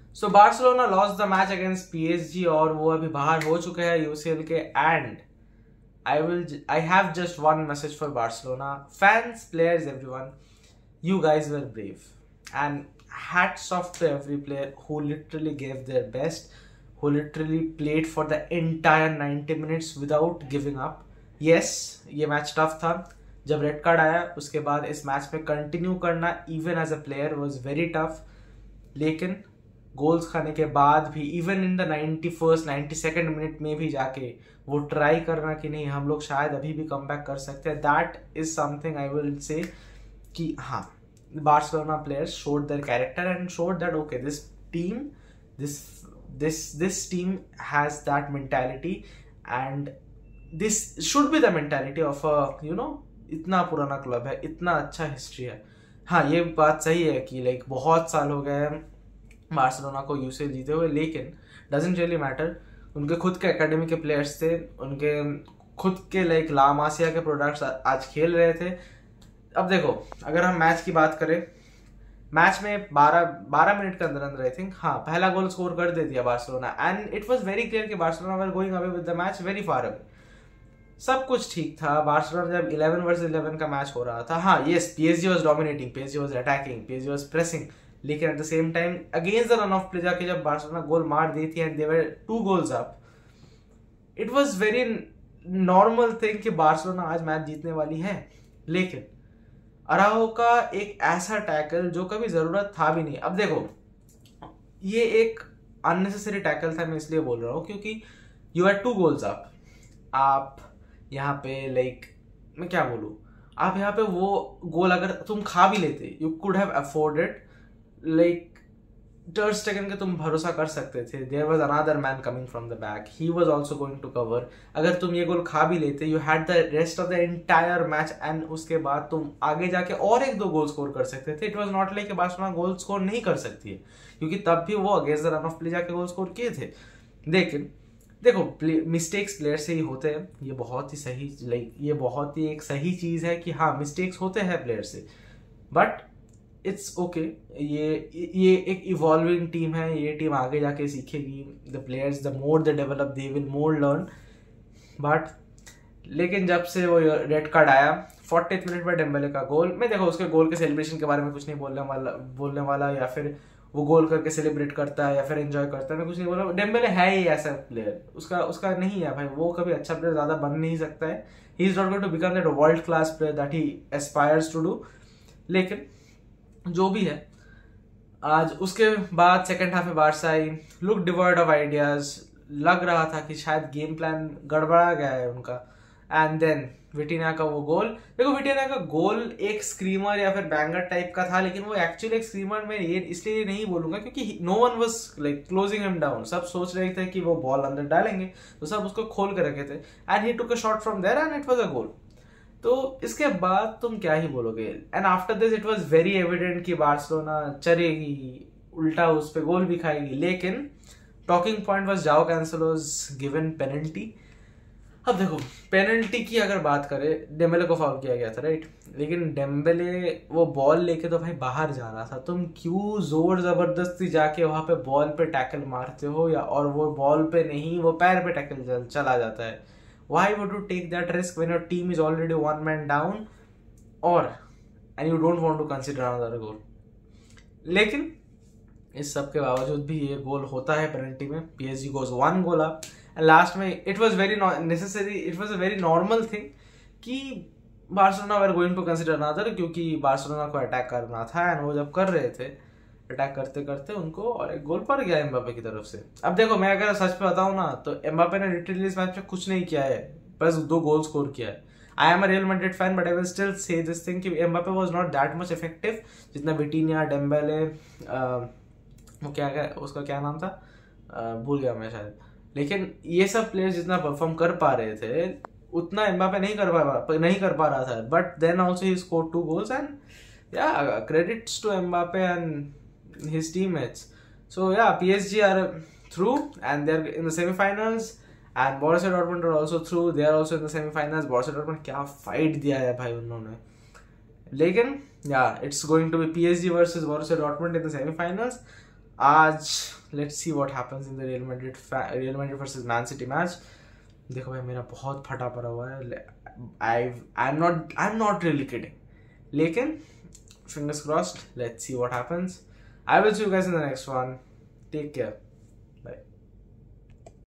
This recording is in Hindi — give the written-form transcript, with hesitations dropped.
So Barcelona lost the match against PSG और वो अभी बाहर हो चुके हैं यूसीएल के। And I have just one message for Barcelona fans, players, everyone. You guys were brave, and hats off to every player who literally gave their best, who literally played for the entire 90 minutes without giving up. Yes, ये मैच टफ था। जब रेड कार्ड आया उसके बाद इस मैच में कंटिन्यू करना even as a player was very tough, लेकिन गोल्स खाने के बाद भी even in the 91st 92nd minute में भी जाके वो ट्राई करना कि नहीं हम लोग शायद अभी भी कम बैक कर सकते हैं। That is something I will say कि हाँ, Barcelona players showed their character and showed that okay this team this team has that mentality and this should be the mentality of इतना पुराना क्लब है, इतना अच्छा हिस्ट्री है। हाँ, ये बात सही है कि लाइक बहुत साल हो गए बार्सिलोना को यूसीएल जीते हुए, लेकिन डजंट रियली मैटर। उनके खुद के एकेडमी के प्लेयर्स थे, उनके खुद के लाइक ला मासिया के प्रोडक्ट्स आज खेल रहे थे। अब देखो, अगर हम मैच की बात करें, मैच में 12 मिनट के अंदर अंदर आई थिंक पहला गोल स्कोर कर दे दिया Barcelona and it was very clear कि Barcelona were going away with the match very far away. सब कुछ ठीक था। बार्सिलोना जब 11 वर्सेस 11 का मैच हो रहा था, हाँ yes, PSG was dominating, PSG was attacking, PSG was pressing, लेकिन at the same time against the run of play जाके जब बार्सिलोना गोल मार दी थी and they were 2 goals up, it was very normal thing कि बार्सिलोना आज मैच जीतने वाली है। लेकिन अराओहो का एक ऐसा टैकल जो कभी जरूरत था भी नहीं। अब देखो, ये एक अननेसेसरी टैकल था, मैं इसलिए बोल रहा हूँ क्योंकि यू आर 2 गोल्स अप। आप यहाँ पे लाइक मैं क्या बोलूँ, आप यहाँ पे वो गोल अगर तुम खा भी लेते, you could have afforded, like ter Stegen के तुम भरोसा कर सकते थे। There was another man coming from the back, he was also going to cover. अगर तुम ये गोल खा भी लेते, you had the rest of the entire match and उसके बाद तुम आगे जाके और 1-2 गोल स्कोर कर सकते थे। It was not like Barcelona goal score नहीं कर सकती है, क्योंकि तब भी वो against the run of play जाके गोल स्कोर किए थे। लेकिन देखो, मिस्टेक्स प्लेयर से ही होते हैं, ये बहुत ही सही, लाइक ये बहुत ही एक सही चीज है कि हाँ मिस्टेक्स होते हैं प्लेयर से, बट इट्स ओके। ये एक इवॉल्विंग टीम है, ये टीम आगे जाके सीखेगी। The players the more they develop they will more learn. But लेकिन जब से वो रेड कार्ड आया 40th मिनट में डेम्बेले का गोल, मैं देखो उसके गोल के सेलिब्रेशन के बारे में कुछ नहीं बोलने वाला या फिर वो गोल करके सेलिब्रेट करता है या फिर एंजॉय करता है, मैं कुछ नहीं बोल रहा। डेम्बेले है ही ऐसा प्लेयर, उसका नहीं है भाई, वो कभी अच्छा प्लेयर ज्यादा बन नहीं सकता है। He is not going to become that world class player that he aspires to do. लेकिन जो भी है, आज उसके बाद सेकंड हाफ में बार्सा आई, लुक डिवॉइड ऑफ आइडियाज, लग रहा था कि शायद गेम प्लान गड़बड़ा गया है उनका। एंड देन विटिना का वो गोल, देखो विटिना का गोल एक स्क्रीमर या फिर बैंगर टाइप का था, लेकिन वो एक्चुअली एक स्क्रीमर में ये इसलिए नहीं बोलूंगा क्योंकि no one was like closing him down. सब सोच रहे थे कि वो बॉल अंदर डालेंगे, तो सब उसको खोल के रखे थे and he took a shot from there and it was a goal. तो इसके बाद तुम क्या ही बोलोगे। And after this it was very evident कि बार्सिलोना चलेगी, उल्टा उस पे गोल भी खाएगी। लेकिन टॉकिंग पॉइंट वाज जाओ कैंसेलोस गिवन पेनल्टी। अब देखो, पेनल्टी की अगर बात करें, डेम्बेले को फाउल किया गया था राइट, लेकिन डेम्बेले वो बॉल लेके तो भाई बाहर जा रहा था, तुम क्यों जोर जबरदस्ती जाके वहां पे बॉल पे टैकल मारते हो, या और वो बॉल पे नहीं वो पैर पे टैकल चला जाता है। Why would you take that risk when your team is already 1 man down and you don't want to consider another goal? लेकिन इस सब के बावजूद भी ये गोल होता है पेनल्टी में। PSG goes 1 goal up and last में it was very necessary, it was a very normal thing कि Barcelona were going to consider another, क्योंकि बार्सिलोना को अटैक करना था एंड वो जब कर रहे थे अटैक करते करते उनको और एक गोल पड़ गया एम्बापे की तरफ से। अब देखो, मैं अगर सच पे बताऊं ना तो एम्बापे ने लिटरली इस मैच में कुछ नहीं किया है, बस 2 गोल स्कोर किया है। I am a Real Madrid fan but I will still say this thing कि Mbappe was not that much effective जितना विटिनिया, डेम्बेले, वो उसका क्या नाम था, भूल गया मैं शायद, लेकिन ये सब प्लेयर्स जितना परफॉर्म कर पा रहे थे उतना एम्बापे नहीं कर पा रहा था। But then also he scored 2 goals and yeah, credits to Mbappe and his teammates. So yeah, PSG are through and they're in the semi-finals and Borussia Dortmund are also through, they are also in the semi-finals. Borussia Dortmund क्या fight दिया है भाई उन्होंने, लेकिन yeah, it's going to be PSG versus Borussia Dortmund in the semi-finals. आज let's see what happens in the Real Madrid versus Man City match. देखो भाई मेरा बहुत फटा पड़ा हुआ है. I am not really kidding. लेकिन fingers crossed, let's see what happens. I will see you guys in the next one. Take care.